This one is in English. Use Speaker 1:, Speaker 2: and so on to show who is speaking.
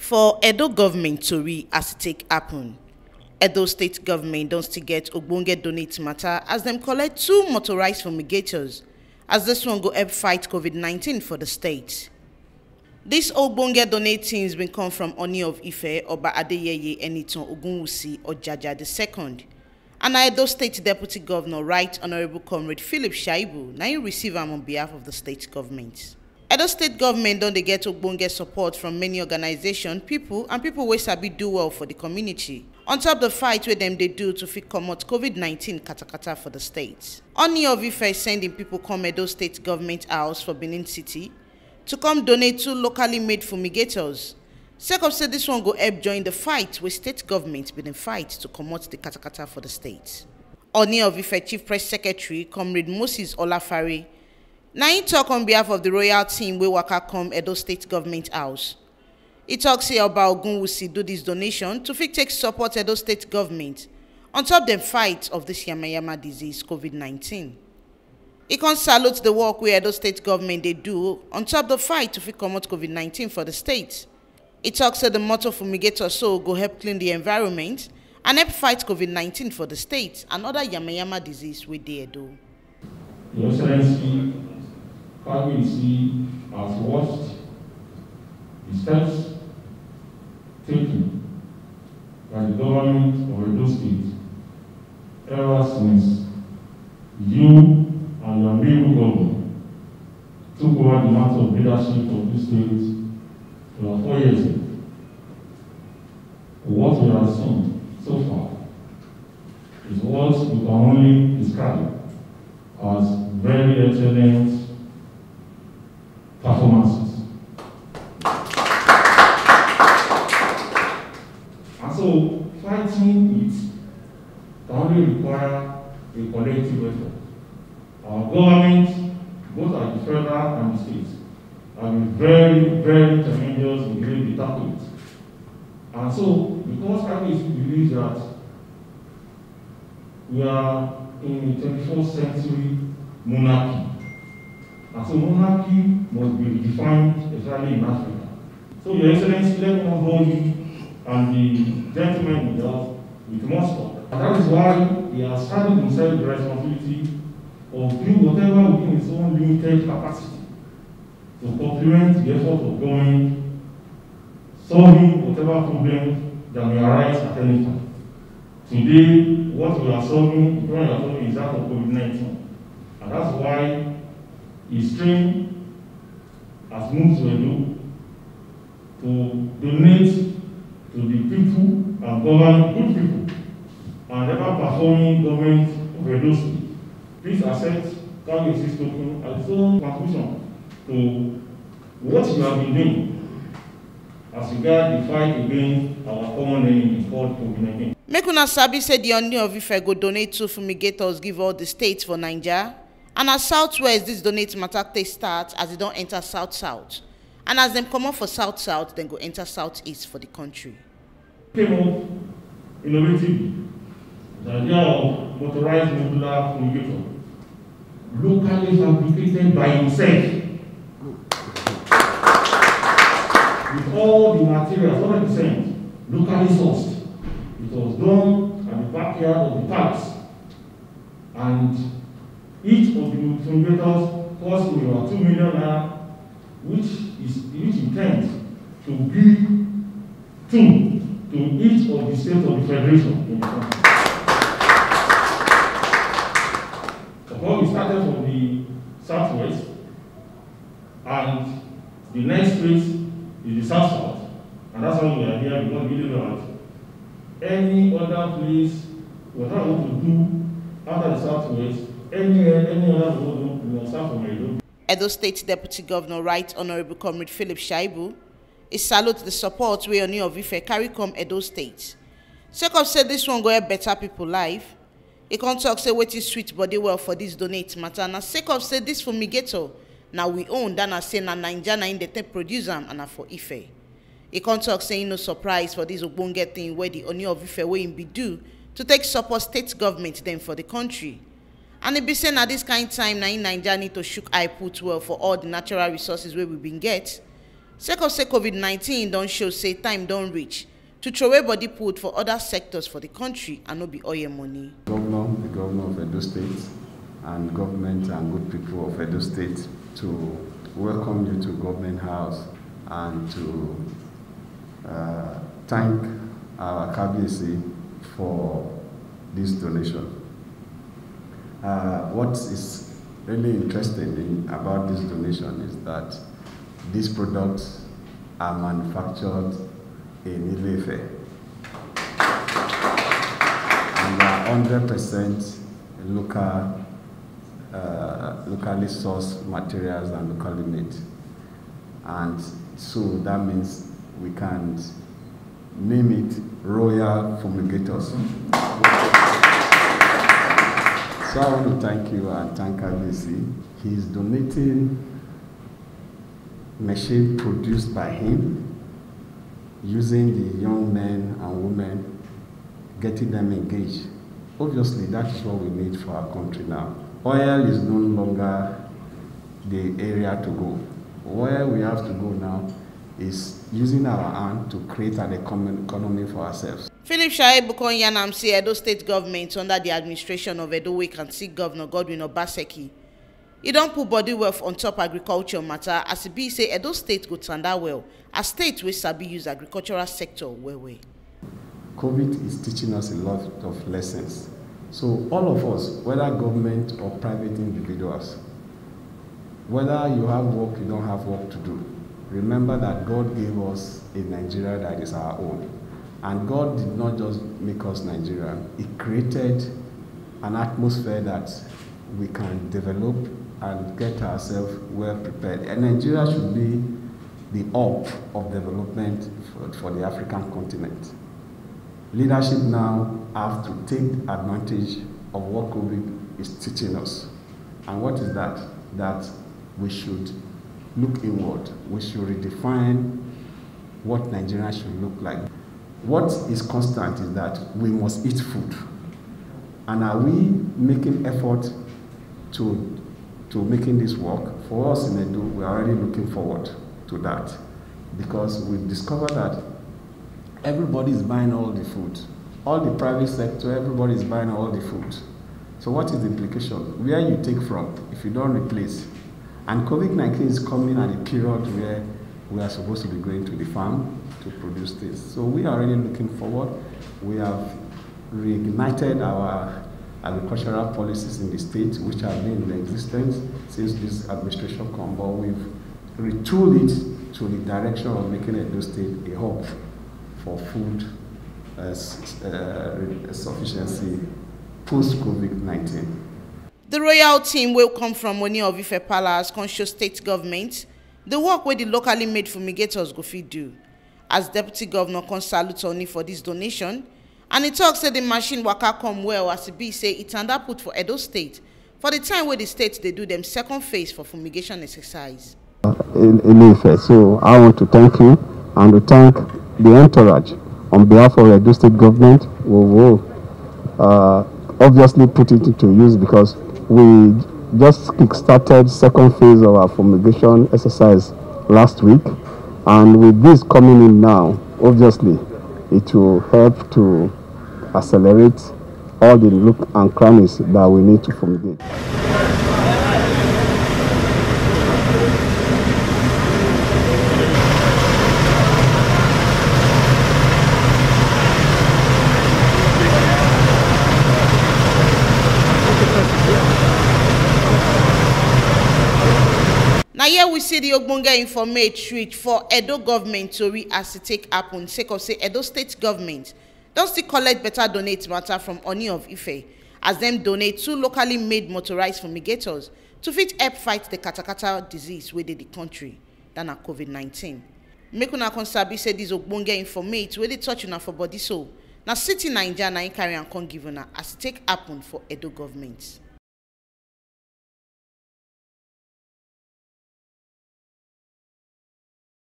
Speaker 1: For Edo government tori as it take happen, Edo state government don still get ogbonge donate matter as them collect 2 motorized fumigators, as this one go help fight COVID-19 for the state. This ogbonge donating been come from Ooni of Ife, Oba Adeyeye Enitan Ogunwusi Ojaja II, and Edo State Deputy Governor Right Honorable Comrade Philip Shaibu now you receive am on behalf of the state government. Edo State government don dey get ogbonge support from many organizations, people wey sabi do well for the community on top the fight wey dem dey do to fit comot COVID-19 katakata for the state. Ooni of Ife sending people come Edo State government house for Benin City to come donate 2 locally made fumigators. Sake of say this one go help join the fight wey state government bin dey fight to comot the katakata for the state. Ooni of Ife Chief Press Secretary Comrade Moses Olafare now he talk on behalf of the royal team wey waka come Edo State government house. He talk say Oba Ogunwusi do this donation to fit take support Edo State government on top the fight of this yamayama disease COVID-19. He can salute the work wey Edo State government they do on top the fight to fit comot COVID-19 for the state. He talk say the motor fumigator so go help clean the environment and help fight COVID-19 for the state and other yamayama disease wey dey Edo.
Speaker 2: Your Excellency, can we see as watched the steps taken by the government of Edo State ever since you and your new government took over the mantle of leadership of this state about 4 years ago. What we have seen so far is what we can only describe as very excellent performances. And so fighting it can only require a collective effort. Our government, both at the federal and the state, have been very, very tremendous in the way they tackle it. And so, because IPC believes that we are in the 21st century monarchy, and so monarchy must be redefined, especially in Africa. So, Your Excellency, let me hold you and the gentleman with Moscow. And that is why he has started himself the responsibility of doing whatever within his own limited capacity to complement the effort of government, solving whatever problem that may arise at any time. Today, what we are solving, the problem we are solving is that of COVID-19. And that's why his train has moved to Edo to donate to the people and govern good people and ever performing government of Edo State. Please accept Kawesi's token as its own contribution to what you have been doing as regards the fight against our common enemy called COVID-19.
Speaker 1: Make una sabi say the Ooni of Ife go donate 2 fumigators give all the states for Naija. And as Southwest, this donate matter take start as they don't enter South-South. And as them come up for South-South, then go enter Southeast for the country.
Speaker 2: Came up innovatively the idea of motorized modular fumigator, locally fabricated by himself, with all the materials, 100% locally sourced. It was done at the backyard of the palace, and each of the fumigators cost me about 2 million naira, which intends to give 2 to each of the states of the federation in the country. Of course, we started from the Southwest, and the next phase is the South-South, and that's why we are here, because we know that any other place, whatever we want to do after the Southwest, any other road, we will start from Edo.
Speaker 1: Edo State Deputy Governor Right Honorable Comrade Philip Shaibu is salute the support wey Ooni of Ife carry come Edo State. Sake of say this one go help better people life. He can talk say wetin sweet body well for this donate matter. Na sake of say this fumigator now we own than na say na Naija na im dey take produce am and na for Ife. He can talk say he no surprise for this ogbonge thing where the Ooni of Ife wey him be do to take support state government then for the country. And it be saying at this kind of time, now in Nigeria need to shook eye put well for all the natural resources where we been get. Sake of say COVID-19 don't show say time don't reach to throw away body put for other sectors for the country and not be oil money.
Speaker 3: The governor of Edo State, and government and good people of Edo State to welcome you to Government House and to thank our KBC for this donation. What is really interesting about this donation is that these products are manufactured in Ile-Ife and are 100% locally sourced materials and locally made. And so that means we can name it Royal Fumigators. So I want to thank you and thank RBC. He's donating machine produced by him, using the young men and women, getting them engaged. Obviously, that is what we need for our country now. Oil is no longer the area to go. Where we have to go now is using our hand to create an economy for ourselves.
Speaker 1: Philip Shaib Bukon Yanam say Edo State government under the administration of Edo Wake and see Governor Godwin Obaseki. He don't put body wealth on top agriculture matter as he be say Edo State go tanda well as state wey sabi use agricultural sector well.
Speaker 3: COVID is teaching us a lot of lessons. So all of us, whether government or private individuals, whether you have work, you don't have work to do, remember that God gave us a Nigeria that is our own. And God did not just make us Nigerian, He created an atmosphere that we can develop and get ourselves well prepared. And Nigeria should be the hub of development for the African continent. Leadership now have to take advantage of what COVID is teaching us. And what is that? That we should look inward. We should redefine what Nigeria should look like. What is constant is that we must eat food. And are we making effort to making this work? For us in Edo, we're already looking forward to that because we've discovered that everybody is buying all the food. All the private sector, everybody is buying all the food. So what is the implication? Where you take from if you don't replace? And COVID-19 is coming at a period where we are supposed to be going to the farm to produce this. So we are already looking forward. We have reignited our agricultural policies in the state, which have been in existence since this administration come, but we've retooled it to the direction of making Edo State a hub for food sufficiency post-COVID-19.
Speaker 1: The royal team will come from Ooni of Ife Palace, conscious state government. The work where the locally made fumigators go fit do. As Deputy Governor can salute Ooni for this donation, and he talks that the machine waka come well as he be say it tanda put for Edo State for the time where the state they do them second phase for fumigation exercise.
Speaker 4: In Ife, so I want to thank you and to thank the entourage on behalf of the Edo State government. We will obviously put it into use because we just kick-started second phase of our fumigation exercise last week, and with this coming in now, obviously it will help to accelerate all the nook and crannies that we need to fumigate.
Speaker 1: Now here we see the ogbonge informate reach for Edo government tori as it take happen sake of say Edo State government don still collect better donate matter from Ooni of Ife as them donate 2 locally made motorized fumigators to fit help fight the katakata disease within the country than COVID-19. Make una come sabi say this ogbonge informate wey dey touch una for body so na City Naija na im carry am come give una as it take happen for Edo government.